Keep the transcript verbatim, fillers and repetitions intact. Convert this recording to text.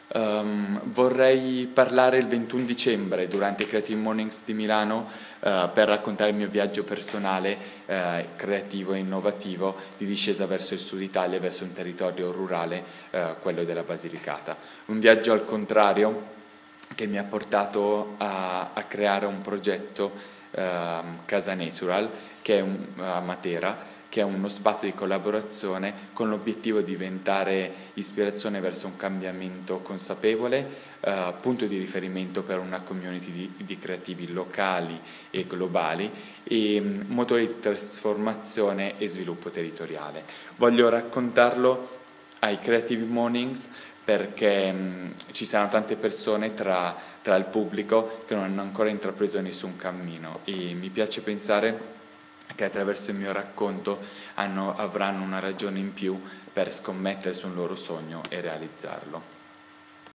Um, vorrei parlare il ventuno dicembre durante i Creative Mornings di Milano uh, per raccontare il mio viaggio personale, uh, creativo e innovativo di discesa verso il sud Italia, verso un territorio rurale, uh, quello della Basilicata. Un viaggio al contrario che mi ha portato a, a creare un progetto uh, Casa Natural, che è un, a Matera, che è uno spazio di collaborazione con l'obiettivo di diventare ispirazione verso un cambiamento consapevole, eh, punto di riferimento per una community di, di creativi locali e globali e mh, motore di trasformazione e sviluppo territoriale. Voglio raccontarlo ai Creative Mornings perché mh, ci saranno tante persone tra, tra il pubblico che non hanno ancora intrapreso nessun cammino e mi piace pensare che attraverso il mio racconto hanno, avranno una ragione in più per scommettere sul loro sogno e realizzarlo.